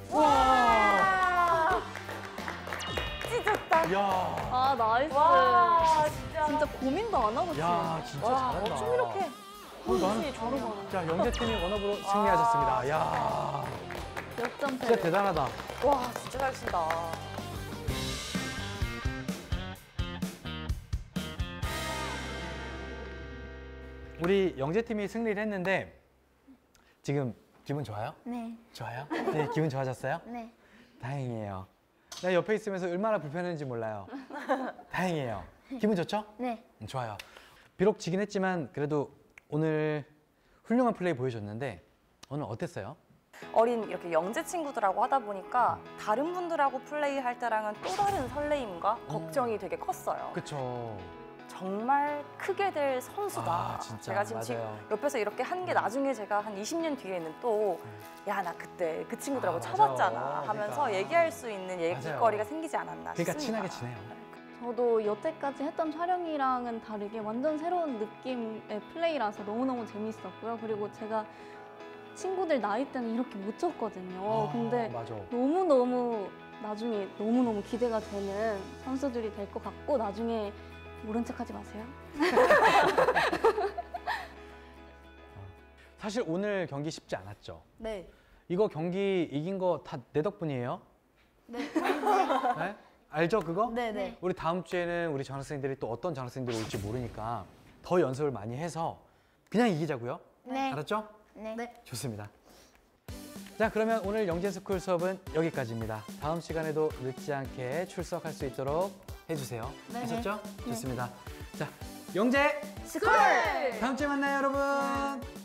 찢었다. 야! 아, 나이스. 와, 진짜. 진짜 고민도 안 하고 치네. 야, 진짜 와, 잘한다. 어쩜 이렇게. 나는 잘하네. 자, 영재팀이 원업으로 승리하셨습니다. 야! 역전 진짜 패. 대단하다. 와, 진짜 잘 친다. 우리 영재팀이 승리를 했는데 지금 기분 좋아요? 네. 좋아요? 네, 기분 좋아졌어요? 네. 다행이에요. 나 옆에 있으면서 얼마나 불편했는지 몰라요. 다행이에요. 기분 좋죠? 네. 좋아요. 비록 지긴 했지만 그래도 오늘 훌륭한 플레이 보여줬는데 오늘 어땠어요? 어린 이렇게 영재 친구들하고 하다 보니까 다른 분들하고 플레이할 때랑은 또 다른 설레임과 걱정이 되게 컸어요. 그쵸. 정말 크게 될 선수다. 아, 진짜. 제가 지금 맞아요. 옆에서 이렇게 한 게 나중에 제가 한 20년 뒤에는 또 야, 나 그때 그 친구들하고 아, 맞아. 쳐봤잖아 하면서 그러니까. 얘기할 수 있는 얘기거리가 맞아요. 생기지 않았나 그러니까 싶습니다. 친하게 지내요. 저도 여태까지 했던 촬영이랑은 다르게 완전 새로운 느낌의 플레이라서 너무너무 재밌었고요. 그리고 제가 친구들 나이 때는 이렇게 못 쳤거든요. 근데 맞아. 너무너무 나중에 너무너무 기대가 되는 선수들이 될 것 같고 나중에 모른 척 하지 마세요. 사실 오늘 경기 쉽지 않았죠. 네. 이거 경기 이긴 거 다 내 덕분이에요. 네. 네? 알죠 그거? 네네. 우리 다음 주에는 우리 전학생들이 또 어떤 전학생들이 올지 모르니까 더 연습을 많이 해서 그냥 이기자고요. 네. 알았죠? 네. 네. 좋습니다. 자, 그러면 오늘 영재스쿨 수업은 여기까지입니다. 다음 시간에도 늦지 않게 출석할 수 있도록 해주세요. 네. 하셨죠? 좋습니다. 자, 영재 스쿨! 다음 주에 만나요, 여러분.